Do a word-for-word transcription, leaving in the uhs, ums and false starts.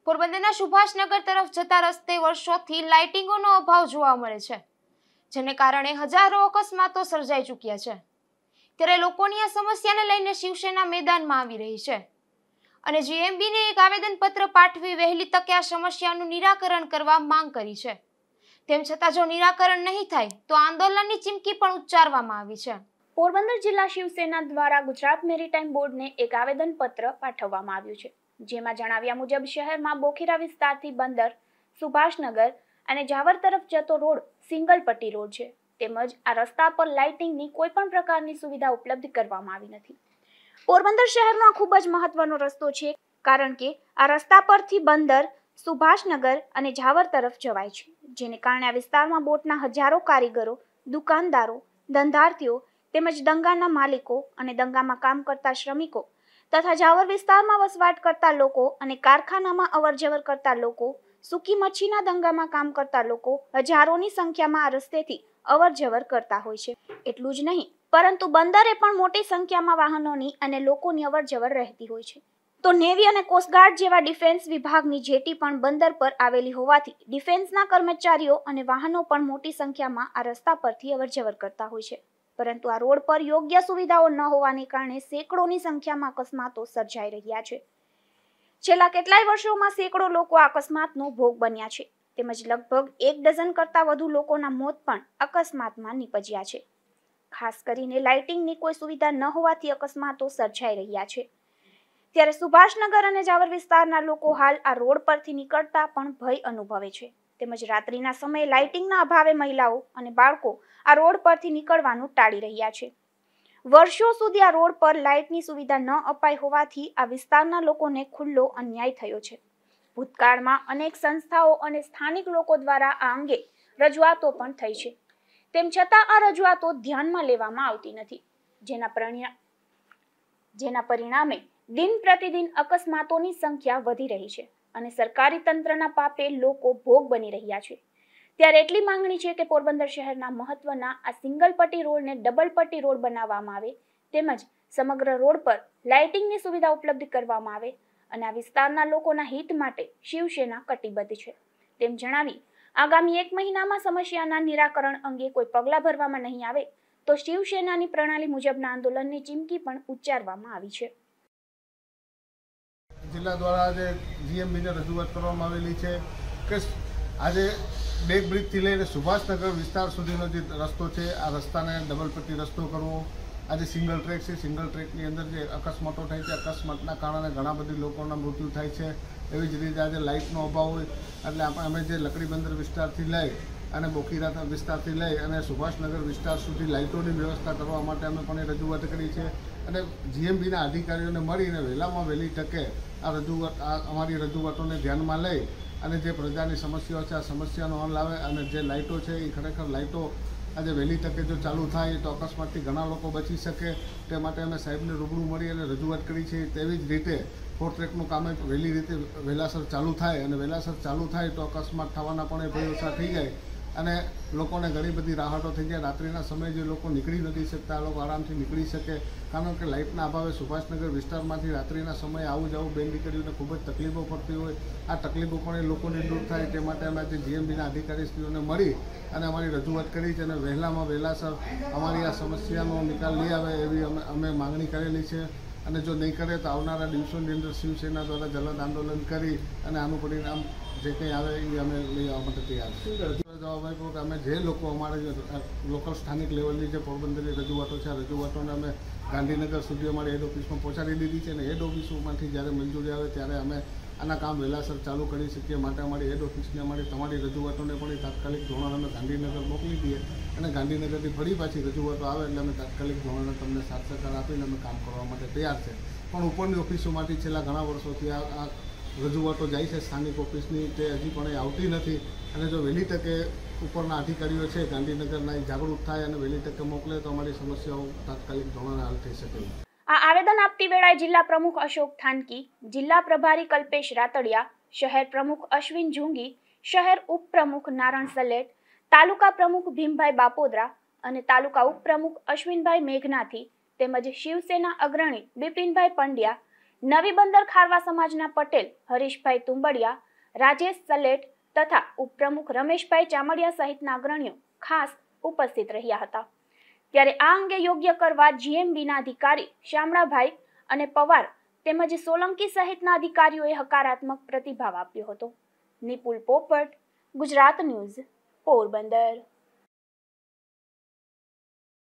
પોરબંદરના સુભાષનગર તરફ જતા રસ્તે વર્ષોથી લાઇટિંગોનો અભાવ જોવા મળે છે, જેને કારણે હજારો અકસ્માતો સર્જાઈ ચૂક્યા છે। ત્યારે લોકોની આ સમસ્યાને લઈને શિવસેના મેદાનમાં આવી રહી છે અને જીએમબીને એક આવેદનપત્ર પાઠવી વહેલી તકે આ સમસ્યાનું નિરાકરણ કરવા માંગ કરી છે। તેમ છતાં જો નિરાકરણ નહીં થાય તો આંદોલનની ચીમકી પણ ઉચ્ચારવામાં આવી છે। પોરબંદર જિલ્લા શિવસેના દ્વારા ગુજરાત મેરીટાઈમ બોર્ડને એક આવેદનપત્ર પાઠવવામાં આવ્યું છે, જેમાં જણાવ્યા મુજબ શહેરમાં બોખીરા વિસ્તારથી બંદર, સુભાષનગર અને જાવર તરફ જતો રોડ સિંગલ પટ્ટી રોડ છે, તેમજ આ રસ્તા પર લાઇટિંગની કોઈ પણ પ્રકારની સુવિધા ઉપલબ્ધ કરવામાં આવી નથી। પોરબંદર શહેરનો આ ખૂબ જ મહત્વનો રસ્તો છે, કારણ કે આ રસ્તા પરથી બંદર, સુભાષનગર અને જાવર તરફ જવાય છે, જેને કારણે આ વિસ્તારમાં બોટના હજારો કારીગરો, દુકાનદારો, ધંધાર્થીઓ તેમજ દંગાના માલિકો અને દંગામાં કામ કરતા શ્રમિકો તથા જાવર વિસ્તારમાં વસવાટ કરતા લોકો અને કારખાનામાં અવરજવર કરતા લોકો, સૂકી મચ્છીના દંગામાં કામ કરતા લોકો હજારોની સંખ્યામાં આ રસ્તેથી અવરજવર કરતા હોય છે। એટલું જ નહીં, પરંતુ બંદરે પણ મોટી સંખ્યામાં વાહનોની અને લોકોની અવરજવર રહેતી હોય છે। તો નેવી અને કોસ્ટગાર્ડ જેવા ડિફેન્સ વિભાગની જેટી પણ બંદર પર આવેલી હોવાથી ડિફેન્સના કર્મચારીઓ અને વાહનો પણ મોટી સંખ્યામાં આ રસ્તા પરથી અવરજવર કરતા હોય છે, પરંતુ આ રોડ પર યોગ્ય સુવિધાઓ ન હોવાને કારણે સેંકડોની સંખ્યામાં અકસ્માતો સર્જાઈ રહ્યા છે। છેલ્લા કેટલાય વર્ષોમાં સેંકડો લોકો આ અકસ્માતનો ભોગ બન્યા છે, તેમજ લગભગ એક ડઝન કરતાં વધુ લોકોના મોત પણ અકસ્માતમાં નીપજ્યા છે। ખાસ કરીને લાઇટિંગની કોઈ સુવિધા ન હોવાથી અકસ્માતો સર્જાઈ રહ્યા છે। ત્યારે સુભાષનગર અને જાવર વિસ્તારના લોકો હાલ આ રોડ પરથી નીકળતા પણ ભય અનુભવે છે, તેમજ રાત્રિના સમયે લાઇટિંગના અભાવે મહિલાઓ અને બાળકો આ રોડ પરથી નીકળવાનું ટાળી રહ્યા છે। વર્ષો સુધી આ રોડ પર લાઇટની સુવિધા ન અપાઈ હોવાથી આ વિસ્તારના લોકોને ખુલ્લો અન્યાય થયો છે। ભૂતકાળમાં અનેક સંસ્થાઓ અને સ્થાનિક લોકો દ્વારા આ અંગે રજૂઆતો પણ થઈ છે, તેમ છતાં આ રજૂઆતો ધ્યાનમાં લેવામાં આવતી નથી, જેના પરિણામ જેના પરિણામે દિન પ્રતિદિન અકસ્માતોની સંખ્યા વધી રહી છે અને સરકારી તંત્રના પાપે લોકો ભોગ બની રહ્યા છે। ત્યારે એટલી માંગણી છે કે પોરબંદર શહેરના મહત્વના આ સિંગલ પટ્ટી રોડને ડબલ પટ્ટી રોડ બનાવવામાં આવે, તેમજ સમગ્ર રોડ પર લાઇટિંગની સુવિધા ઉપલબ્ધ કરવામાં આવે અને આ વિસ્તારના લોકોના હિત માટે શિવસેના કટિબદ્ધ છે, તેમ જણાવી આગામી એક મહિનામાં સમસ્યાના નિરાકરણ અંગે કોઈ પગલાં ભરવામાં નહીં આવે તો શિવસેનાની પ્રણાલી મુજબના આંદોલનની ચીમકી પણ ઉચ્ચારવામાં આવી છે। જિલ્લા દ્વારા આજે જીએમબીને રજૂઆત કરવામાં આવેલી છે કે આજે બેગ બ્રિજથી લઈને સુભાષનગર વિસ્તાર સુધીનો જે રસ્તો છે, આ રસ્તાને ડબલ પટ્ટી રસ્તો કરવો। આજે સિંગલ ટ્રેક છે, સિંગલ ટ્રેકની અંદર જે અકસ્માતો થાય છે, અકસ્માતના કારણે ઘણા બધી લોકોના મૃત્યુ થાય છે। એવી જ રીતે આજે લાઇટનો અભાવ હોય એટલે આપણે અમે જે લકડી બંદર વિસ્તારથી લઈ અને બોખીરા વિસ્તારથી લઈ અને સુભાષનગર વિસ્તાર સુધી લાઇટોની વ્યવસ્થા કરવા માટે અમે પણ એ રજૂઆત કરી છે અને જીએમબીના અધિકારીઓને મળીને વહેલામાં વહેલી તકે આ રજૂઆત આ અમારી રજૂઆતોને ધ્યાનમાં લઈ અને જે પ્રજાની સમસ્યાઓ છે આ સમસ્યાનો હલ આવે અને જે લાઇટો છે એ ખરેખર લાઇટો આજે વહેલી તકે જો ચાલુ થાય તો અકસ્માતથી ઘણા લોકો બચી શકે, તે માટે અમે સાહેબને રૂબરૂ મળી અને રજૂઆત કરી છે। તેવી જ રીતે ફોર ટ્રેકનું કામ વહેલી રીતે વહેલાસર ચાલુ થાય અને વહેલાસર ચાલુ થાય તો અકસ્માત થવાના પણ એ ભય ઓછા થઈ જાય અને લોકોને ઘણી બધી રાહતો થઈ જાય। રાત્રિના સમયે જે લોકો નીકળી નથી શકતા, આ લોકો આરામથી નીકળી શકે, કારણ કે લાઇટના અભાવે સુભાષનગર વિસ્તારમાંથી રાત્રિના સમયે આવું જવું બેન દીકરીઓને ખૂબ જ તકલીફો પડતી હોય, આ તકલીફો પણ એ લોકોની દૂર થાય તે માટે અમે આજે જીએમબીના અધિકારીશ્રીઓને મળી અને અમારી રજૂઆત કરી છે અને વહેલામાં વહેલાસર અમારી આ સમસ્યાનો નિકાલ લઈ આવે એવી અમે અમે માગણી કરેલી છે અને જો નહીં કરે તો આવનારા દિવસોની અંદર શિવસેના દ્વારા જલદ આંદોલન કરી અને આનું પરિણામ જે કંઈ આવે એ અમે લઈ આવવા માટે તૈયાર છીએ। જવાબ આપ્યો કે અમે જે લોકો અમારે લોકલ સ્થાનિક લેવલની જે પોરબંદરની રજૂઆતો છે આ રજૂઆતોને અમે ગાંધીનગર સુધી અમારી હેડ ઓફિસમાં પહોંચાડી દીધી છે અને હેડ ઓફિસોમાંથી જ્યારે મંજૂરી આવે ત્યારે અમે આના કામ વહેલાસર ચાલુ કરી શકીએ માટે અમારી હેડ ઓફિસને અમારી તમારી રજૂઆતોને પણ તાત્કાલિક ધોરણે અમે ગાંધીનગર મોકલી દઈએ અને ગાંધીનગરથી ફરી પાછી રજૂઆતો આવે એટલે અમે તાત્કાલિક ધોરણે તમને સાથ સહકાર આપીને અમે કામ કરવા માટે તૈયાર છે। પણ ઉપરની ઓફિસોમાંથી છેલ્લા ઘણા વર્ષોથી આ રજૂઆતો જાય છે સ્થાનિક ઓફિસની, તે હજી પણ એ આવતી નથી અને જો વહેલી તકે ઉપરના અધિકારીઓ છે ગાંધીનગરના જાગૃત થાય અને વહેલી તકે મોકલે તો અમારી સમસ્યાઓ તાત્કાલિક ધોરણે હલ થઈ શકે। આ આવેદન આપતી વેળાએ જિલ્લા પ્રમુખ અશોક થાનકી, જિલ્લા પ્રભારી કલ્પેશ રાતડિયા, શહેર પ્રમુખ અશ્વિન જુંગી, શહેર ઉપપ્રમુખ નારણ સલેટ, તાલુકા પ્રમુખ ભીમભાઈ બાપોદરા અને તાલુકા ઉપપ્રમુખ અશ્વિનભાઈ મેઘનાથી તેમજ શિવસેના અગ્રણી બિપિનભાઈ પંડ્યા, નવી બંદર ખારવા સમાજના પટેલ હરીશભાઈ તુંબડિયા, રાજેશ સલેટ તથા ઉપપ્રમુખ રમેશભાઈ ચામડિયા સહિતના અગ્રણીઓ ખાસ ઉપસ્થિત રહ્યા હતા. ત્યારે આ અંગે યોગ્ય કરવા જીએમબીના અધિકારી શામળાભાઈ અને પવાર તેમજ સોલંકી સહિતના અધિકારીઓએ હકારાત્મક પ્રતિભાવ આપ્યો હતો. નિપુલ પોપટ, ગુજરાત ન્યૂઝ, પોરબંદર.